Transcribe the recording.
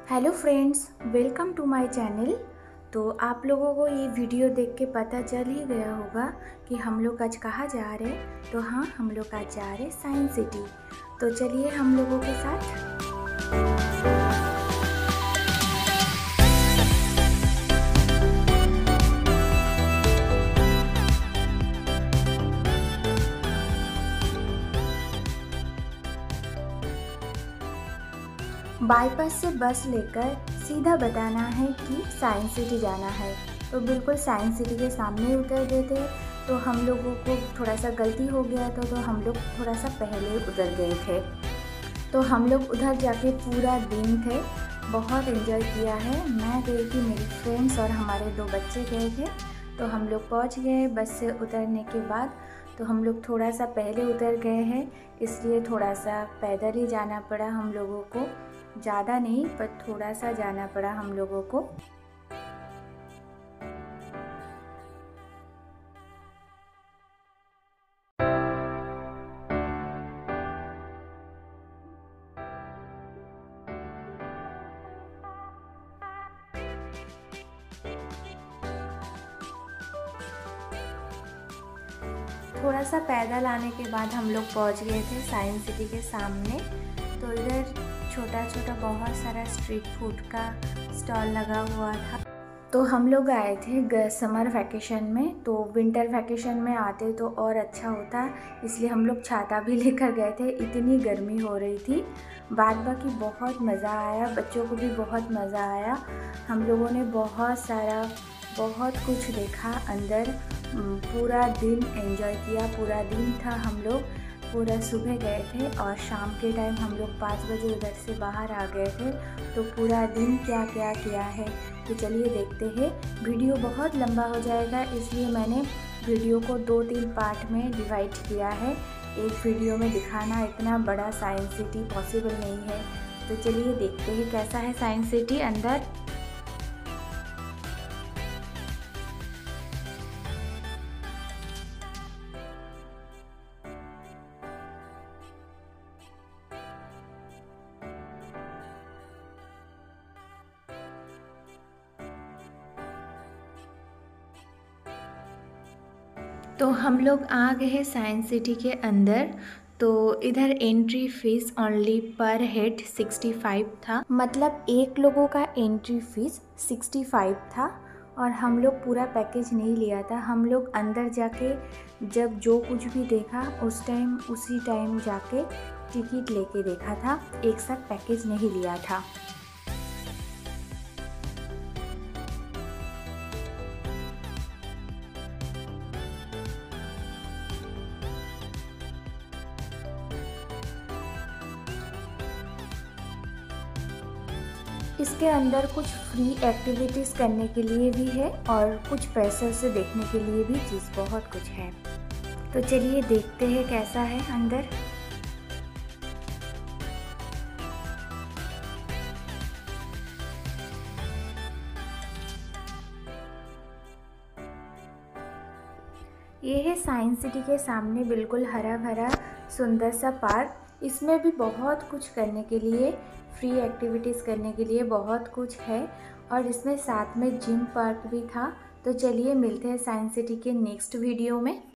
Hello friends, welcome to my channel. तो आप लोगों को ये वीडियो देख के पता चल ही गया होगा कि हम लोग आज कहाँ जा रहे हैं। तो हाँ, हम लोग आज जा रहे हैं साइंस सिटी। तो चलिए हम लोगों के साथ। बाईपास से बस लेकर सीधा बताना है कि साइंस सिटी जाना है। तो बिल्कुल साइंस सिटी के सामने उतर गए थे। तो हम लोगों को थोड़ा सा गलती हो गया था, तो हम लोग थोड़ा सा पहले उतर गए थे। तो हम लोग उधर जाके पूरा दिन थे, बहुत एंजॉय किया है। मैं गई थी, मेरी फ्रेंड्स और हमारे 2 बच्चे गए थे। तो हम लोग पहुंच गए बस से उतरने के बाद। तो हम लोग थोड़ा सा पहले उतर गए हैं, इसलिए थोड़ा सा पैदल ही जाना पड़ा हम लोगों को। ज़्यादा नहीं, पर थोड़ा सा जाना पड़ा हम लोगों को। थोड़ा सा पैदल आने के बाद हम लोग पहुंच गए थे साइंस सिटी के सामने। तो इधर छोटा छोटा बहुत सारा स्ट्रीट फूड का स्टॉल लगा हुआ था। तो हम लोग आए थे समर वैकेशन में। तो विंटर वैकेशन में आते तो और अच्छा होता, इसलिए हम लोग छाता भी लेकर गए थे, इतनी गर्मी हो रही थी। बाद बाकी बहुत मज़ा आया, बच्चों को भी बहुत मज़ा आया। हम लोगों ने बहुत कुछ देखा अंदर, पूरा दिन एंजॉय किया। पूरा दिन था, हम लोग पूरा सुबह गए थे और शाम के टाइम हम लोग 5 बजे उधर से बाहर आ गए थे। तो पूरा दिन क्या क्या किया है तो चलिए देखते हैं। वीडियो बहुत लंबा हो जाएगा, इसलिए मैंने वीडियो को 2-3 पार्ट में डिवाइड किया है। एक वीडियो में दिखाना इतना बड़ा साइंस सिटी पॉसिबल नहीं है। तो चलिए देखते हैं कैसा है साइंस सिटी अंदर। तो हम लोग आ गए हैं साइंस सिटी के अंदर। तो इधर entry fee only per head 65 था, मतलब एक लोगों का एंट्री फीस 65 था। और हम लोग पूरा पैकेज नहीं लिया था। हम लोग अंदर जाके जब जो कुछ भी देखा उसी टाइम जाके टिकट लेके देखा था, एक साथ पैकेज नहीं लिया था। इसके अंदर कुछ फ्री एक्टिविटीज़ करने के लिए भी है और कुछ पैसे से देखने के लिए भी चीज़ बहुत कुछ है। तो चलिए देखते हैं कैसा है अंदर। ये है साइंस सिटी के सामने बिल्कुल हरा भरा सुंदर सा पार्क। इसमें भी बहुत कुछ करने के लिए, फ्री एक्टिविटीज़ करने के लिए बहुत कुछ है। और इसमें साथ में जिम पार्क भी था। तो चलिए मिलते हैं साइंस सिटी के नेक्स्ट वीडियो में।